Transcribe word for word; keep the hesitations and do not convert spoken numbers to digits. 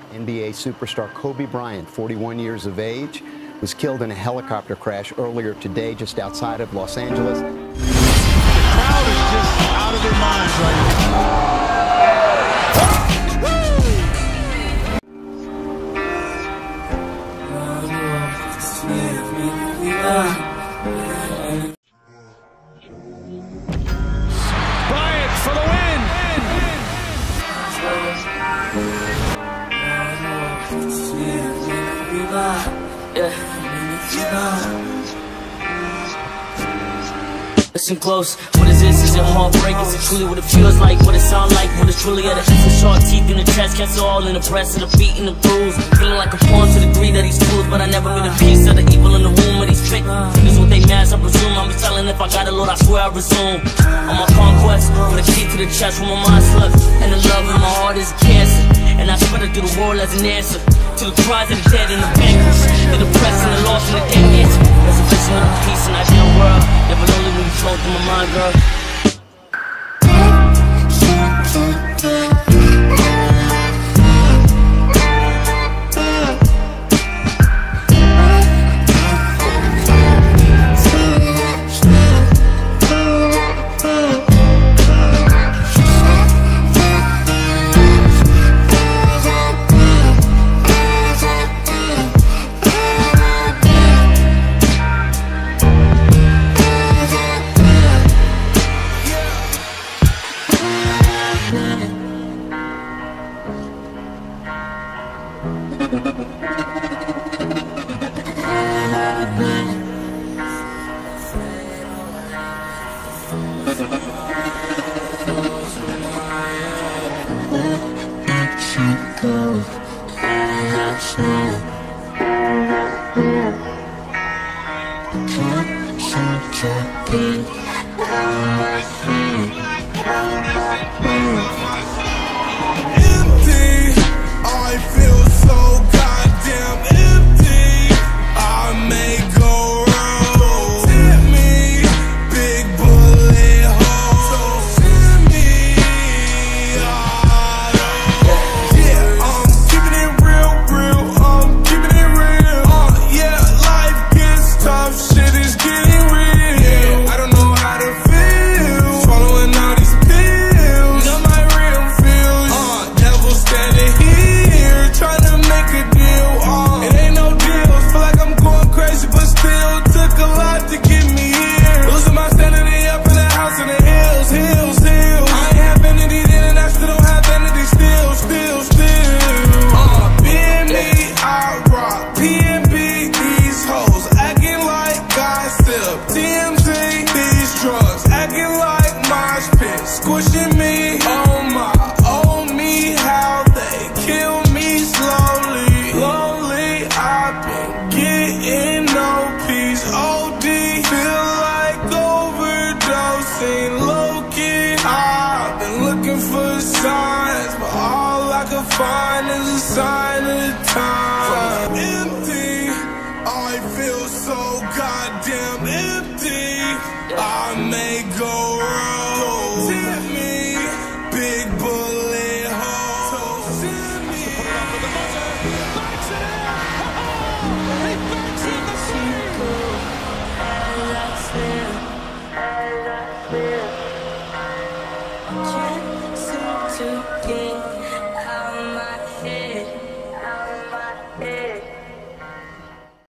N B A superstar Kobe Bryant, forty-one years of age, was killed in a helicopter crash earlier today just outside of Los Angeles. The crowd is just out of their minds right now. Bryant for the win! Listen close, what is this? Is it heartbreak? Is it truly what it feels like? What it sound like? What it's truly at a essence? Sharp teeth in the chest, cancer all in the breast, and the beat and the bruise. Feeling like a pawn to the greed of these fools, but I never been a piece of the evil in the womb of these fit. This what they mask, I presume. I'm be telling if I got a Lord, I swear I resume. On my conquest, with a key to the chest, where my mind slugs, and the love in my heart is cancer. And I spread it through the world as an answer to the cries of the dead and the vanquished, the depressed and the lost and the dead answer. There's a vision of a peace in an ideal world, never lonely when you float through my mind, girl. Find is a sign of the time. Empty, I feel so goddamn